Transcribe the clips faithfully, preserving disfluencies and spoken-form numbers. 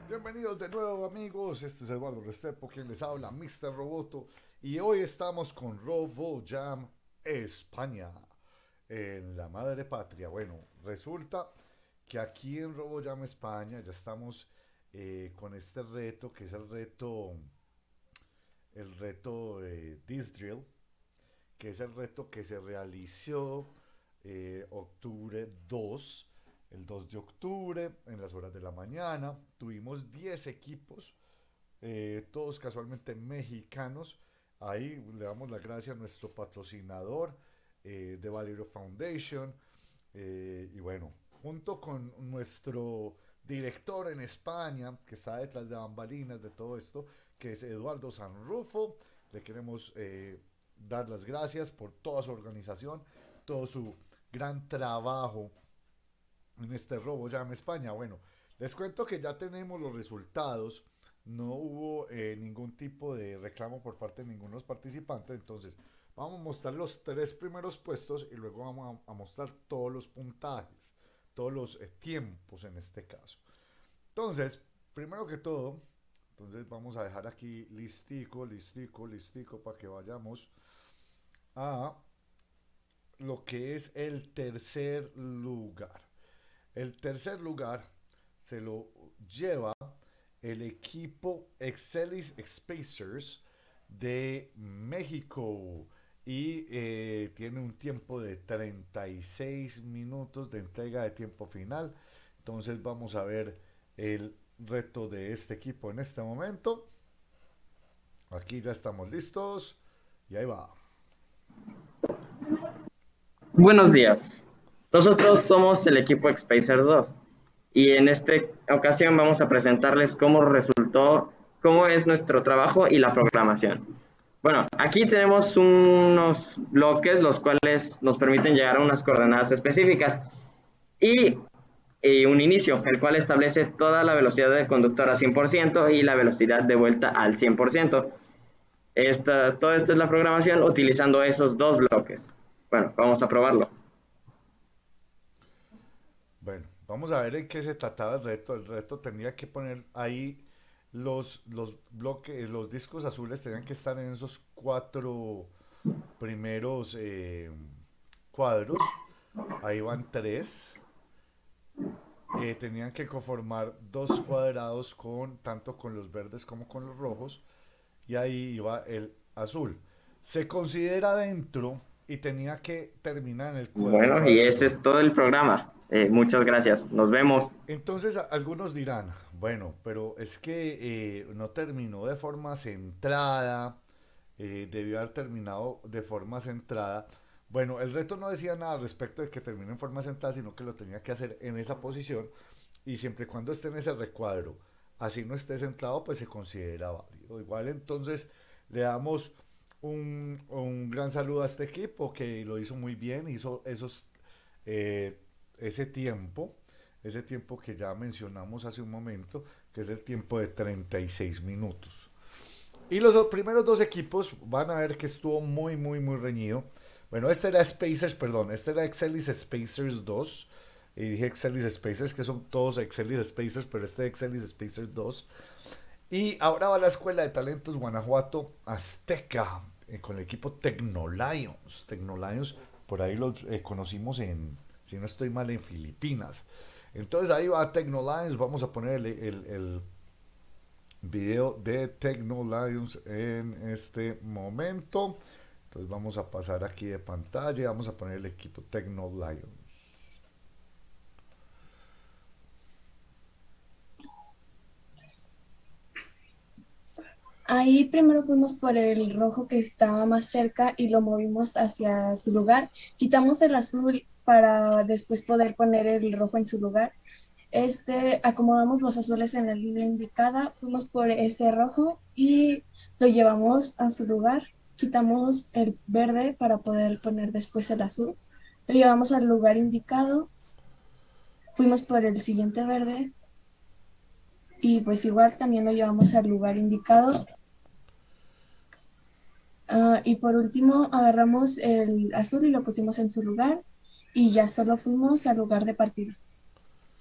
Bienvenidos de nuevo amigos, este es Eduardo Restrepo quien les habla, míster Roboto, y hoy estamos con RoboJam España, en la madre patria. Bueno, resulta que aquí en RoboJam España ya estamos eh, con este reto, que es el reto, el reto eh, This Drill, que es el reto que se realizó eh, octubre dos, el dos de octubre, en las horas de la mañana. Tuvimos diez equipos, eh, todos casualmente mexicanos. Ahí le damos las gracias a nuestro patrocinador eh, de Valerio Foundation. Eh, y bueno, junto con nuestro director en España, que está detrás de bambalinas de todo esto, que es Eduardo Sanrufo, le queremos eh, dar las gracias por toda su organización, todo su gran trabajo en este RoboJam España. Bueno, les cuento que ya tenemos los resultados. No hubo eh, ningún tipo de reclamo por parte de ninguno de los participantes. Entonces, vamos a mostrar los tres primeros puestos y luego vamos a, a mostrar todos los puntajes, todos los eh, tiempos en este caso. Entonces, primero que todo, entonces vamos a dejar aquí listico, listico, listico para que vayamos a lo que es el tercer lugar. El tercer lugar se lo lleva el equipo Excelis Spacers de México y eh, tiene un tiempo de treinta y seis minutos de entrega de tiempo final. Entonces vamos a ver el reto de este equipo en este momento. Aquí ya estamos listos y ahí va. Buenos días. Nosotros somos el equipo Spacer dos y en esta ocasión vamos a presentarles cómo resultó, cómo es nuestro trabajo y la programación. Bueno, aquí tenemos unos bloques los cuales nos permiten llegar a unas coordenadas específicas y, y un inicio, el cual establece toda la velocidad del conductor a cien por ciento y la velocidad de vuelta al cien por ciento. Esta, todo esto es la programación utilizando esos dos bloques. Bueno, vamos a probarlo. Bueno, vamos a ver en qué se trataba el reto. El reto tenía que poner ahí los, los bloques, los discos azules tenían que estar en esos cuatro primeros eh, cuadros. Ahí van tres. Eh, tenían que conformar dos cuadrados con tanto con los verdes como con los rojos. Y ahí iba el azul. Se considera dentro y tenía que terminar en el, en el Bueno, y cuadro ese azul. es todo el programa. Eh, muchas gracias. Nos vemos. Entonces a- algunos dirán, bueno, pero es que eh, no terminó de forma centrada, eh, debió haber terminado de forma centrada. Bueno, el reto no decía nada al respecto de que termine en forma centrada, sino que lo tenía que hacer en esa posición y siempre y cuando esté en ese recuadro, así no esté centrado, pues se considera válido. Igual entonces le damos un, un gran saludo a este equipo que lo hizo muy bien, hizo esos eh, ese tiempo, ese tiempo que ya mencionamos hace un momento, que es el tiempo de treinta y seis minutos. Y los primeros dos equipos van a ver que estuvo muy, muy, muy reñido. Bueno, este era Spacers, perdón, este era Excelis Spacers dos. Y dije Excelis Spacers, que son todos Excelis Spacers, pero este es Excelis Spacers dos. Y ahora va la Escuela de Talentos Guanajuato Azteca, eh, con el equipo Tecnolions. Tecnolions, por ahí los eh, conocimos en, si no estoy mal, en Filipinas. Entonces ahí va Tecnolions, vamos a poner el, el, el video de Tecnolions en este momento. Entonces vamos a pasar aquí de pantalla y vamos a poner el equipo Tecnolions. Ahí primero fuimos por el rojo que estaba más cerca y lo movimos hacia su lugar. Quitamos el azul para después poder poner el rojo en su lugar. Este, acomodamos los azules en la línea indicada, fuimos por ese rojo y lo llevamos a su lugar. Quitamos el verde para poder poner después el azul. Lo llevamos al lugar indicado, fuimos por el siguiente verde y pues igual también lo llevamos al lugar indicado. Uh, y por último, agarramos el azul y lo pusimos en su lugar y ya solo fuimos al lugar de partida.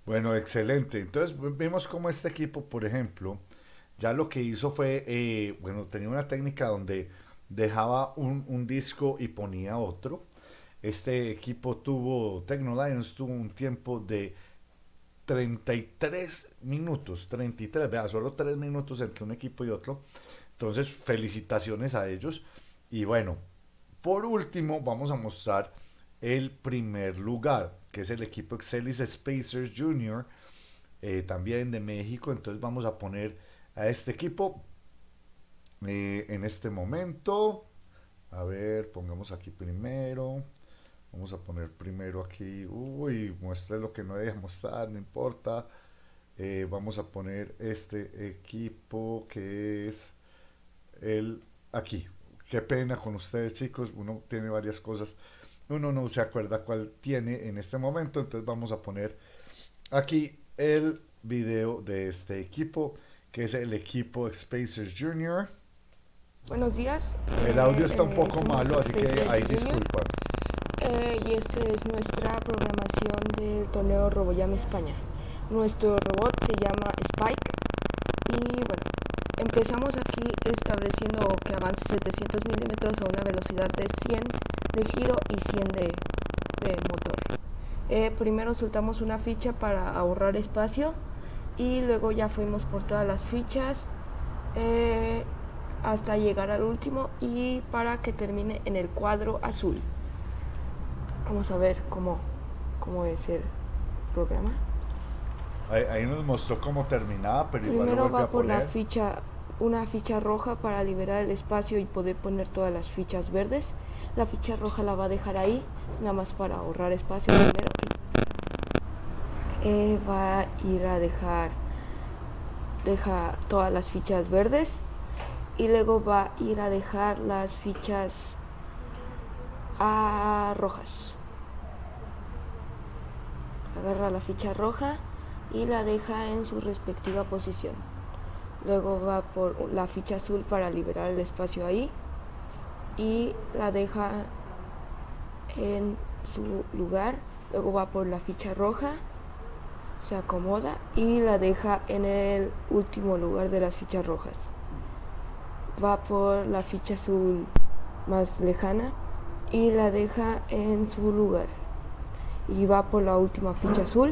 Bueno, excelente. Entonces vimos cómo este equipo, por ejemplo, ya lo que hizo fue, eh, bueno, tenía una técnica donde dejaba un, un disco y ponía otro. Este equipo tuvo, Tecnolions tuvo un tiempo de treinta y tres minutos, treinta y tres, vea, solo tres minutos entre un equipo y otro. Entonces, felicitaciones a ellos. Y bueno, por último, vamos a mostrar el primer lugar, que es el equipo Excelis Spacers Junior, eh, también de México. Entonces vamos a poner a este equipo eh, en este momento. A ver, pongamos aquí primero. Vamos a poner primero aquí. Uy, muestre lo que no debe mostrar, no importa. Eh, vamos a poner este equipo que es el aquí. Qué pena con ustedes, chicos. Uno tiene varias cosas. Uno no se acuerda cuál tiene en este momento. Entonces vamos a poner aquí el video de este equipo, que es el equipo Spacers Junior. Buenos días. El audio está un Eh, poco somos malo, así que Spacers ahí Junior, disculpan. eh, y esta es nuestra programación del torneo RoboJam España. Nuestro robot se llama Spike y bueno, empezamos aquí estableciendo que avance setecientos milímetros a una velocidad de cien de giro y cien de, de motor. Eh, primero soltamos una ficha para ahorrar espacio y luego ya fuimos por todas las fichas eh, hasta llegar al último y para que termine en el cuadro azul. Vamos a ver cómo, cómo es el programa. Ahí, ahí nos mostró cómo terminaba, pero igual lo Primero volví va a por la poner. ficha, una ficha roja para liberar el espacio y poder poner todas las fichas verdes. La ficha roja la va a dejar ahí, nada más para ahorrar espacio primero. Eh, va a ir a dejar, deja todas las fichas verdes y luego va a ir a dejar las fichas a rojas. Agarra la ficha roja y la deja en su respectiva posición. Luego va por la ficha azul para liberar el espacio ahí y la deja en su lugar. Luego va por la ficha roja, se acomoda y la deja en el último lugar de las fichas rojas. Va por la ficha azul más lejana y la deja en su lugar. Y va por la última ficha azul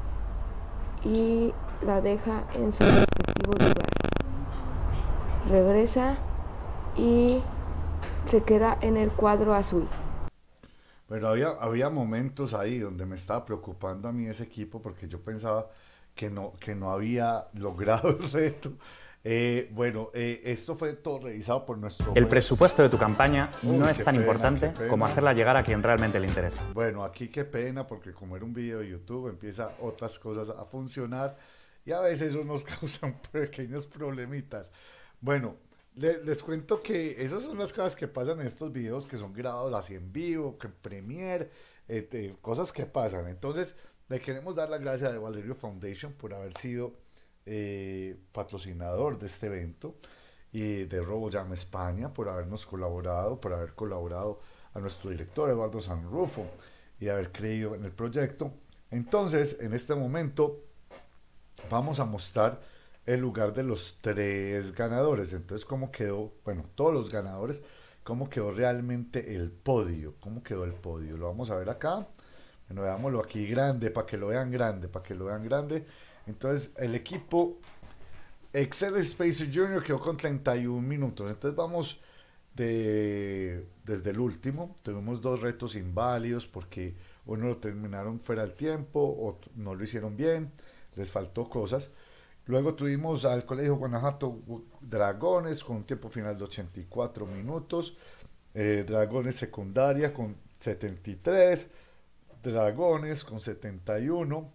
y la deja en su respectivo lugar. Regresa y se queda en el cuadro azul. Pero había, había momentos ahí donde me estaba preocupando a mí ese equipo porque yo pensaba que no, que no había logrado el reto. Eh, bueno, eh, esto fue todo revisado por nuestro El juez. presupuesto de tu campaña Uy, no qué es tan pena, importante qué pena. como hacerla llegar a quien realmente le interesa. Bueno, aquí qué pena porque como era un video de YouTube empieza otras cosas a funcionar y a veces eso nos causan pequeños problemitas. Bueno, le- les cuento que esas son las cosas que pasan en estos videos que son grabados así en vivo, que en Premiere, eh, te- cosas que pasan. Entonces, le queremos dar las gracias a Valerio Foundation por haber sido eh, patrocinador de este evento y de RoboJam España por habernos colaborado, por haber colaborado a nuestro director Eduardo Sanrufo y haber creído en el proyecto. Entonces, en este momento vamos a mostrar el lugar de los tres ganadores. Entonces, cómo quedó, bueno, todos los ganadores, cómo quedó realmente el podio, cómo quedó el podio. Lo vamos a ver acá. Bueno, veámoslo aquí grande, para que lo vean grande, para que lo vean grande. Entonces, el equipo Excel Spacer Junior quedó con treinta y un minutos. Entonces, vamos de, desde el último. Tuvimos dos retos inválidos porque uno lo terminaron fuera del tiempo, otro no lo hicieron bien, les faltó cosas. Luego tuvimos al Colegio Guanajuato Dragones con un tiempo final de ochenta y cuatro minutos. Eh, Dragones Secundaria con setenta y tres. Dragones con setenta y uno.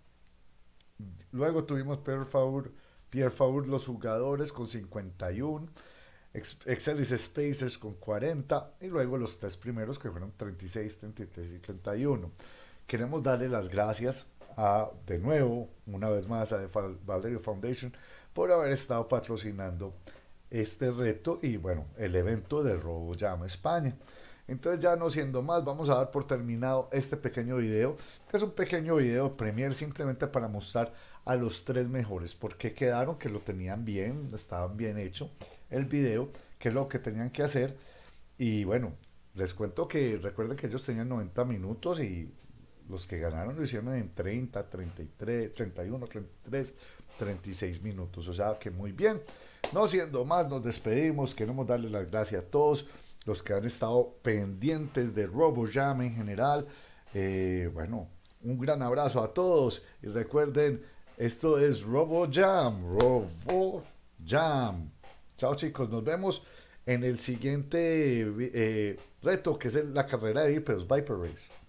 Luego tuvimos Pierre Faur, Pierre Faur los jugadores con cincuenta y uno. Ex- Excelis Spacers con cuarenta. Y luego los tres primeros que fueron treinta y seis, treinta y tres y treinta y uno. Queremos darle las gracias a, de nuevo, una vez más, a Val- Valerio Foundation por haber estado patrocinando este reto y bueno, el evento de RoboJam España. Entonces ya no siendo más, vamos a dar por terminado este pequeño video, que es un pequeño video Premiere simplemente para mostrar a los tres mejores, porque quedaron que lo tenían bien, estaban bien hecho el video, que es lo que tenían que hacer. Y bueno, les cuento que recuerden que ellos tenían noventa minutos y los que ganaron lo hicieron en treinta, treinta y tres, treinta y uno, treinta y tres, treinta y seis minutos, o sea que muy bien. No siendo más, nos despedimos, queremos darles las gracias a todos los que han estado pendientes de RoboJam en general. Eh, bueno, un gran abrazo a todos y recuerden, esto es RoboJam, RoboJam. Chao chicos, nos vemos en el siguiente eh, reto, que es la carrera de Viperos, Viper Race.